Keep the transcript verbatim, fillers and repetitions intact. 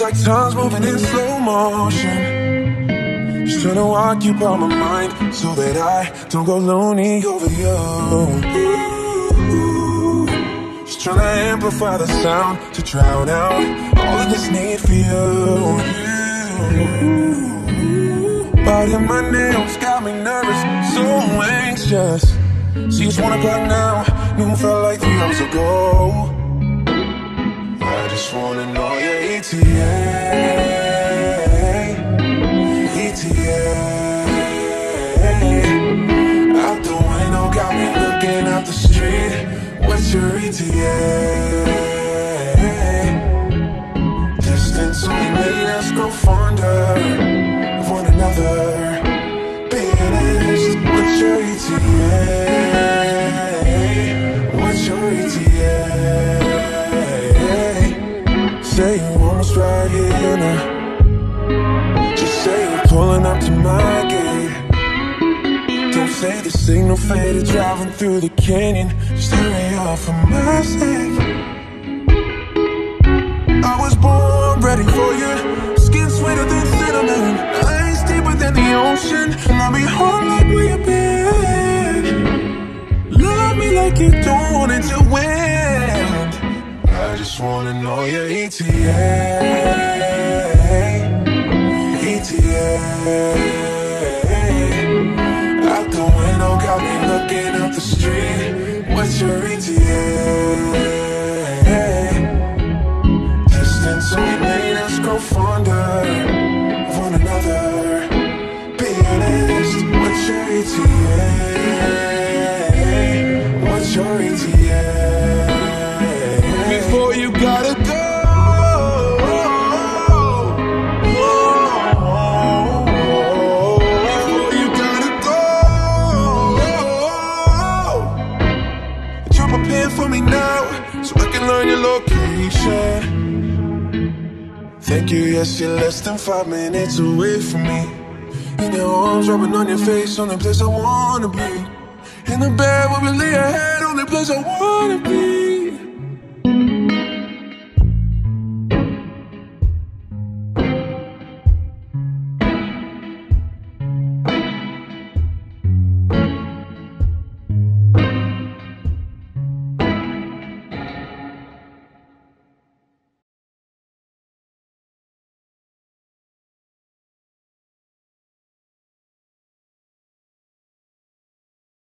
like time's moving in slow motion. Just trying to occupy my mind so that I don't go loony over you. Ooh, just trying to amplify the sound to drown out all of this need for you. Biting my nails got me nervous, so anxious. See, it's one o'clock now, noon felt like three hours ago. I just wanna know your E T A, E T A. Out the window, got me looking out the street. What's your E T A? Distance only made us grow fonder of one another. Being honest, what's your E T A? What's your E T A? Say you almost right here now. Just say you're pulling up to my gate. Don't say the signal faded, driving through the canyon. Just hurry up for my sake. I was born ready for you. Skin sweeter than cinnamon, eyes deeper than the ocean. Let me hold like where you been. Love me like you don't want it to end. I just wanna know your E T A, E T A. Out the window, got me looking out the street. What's your E T A? Distance only made us grow fonder of one another. Be honest, what's your E T A? What's your E T A? Before you gotta go. Before you gotta go. Drop a pin for me now, so I can learn your location. Thank you, yes, you're less than five minutes away from me. In your arms, rubbing on your face, on the place I wanna be. In the bed where we lay our head, on the place I wanna be.